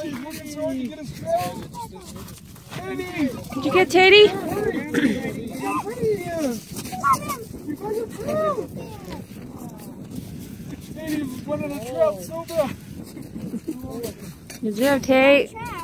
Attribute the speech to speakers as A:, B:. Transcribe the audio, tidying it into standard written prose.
A: he's working so hard to get his trout.
B: Did you get Tate?
A: Tate was running a trout so bad.
B: Good job, Tate.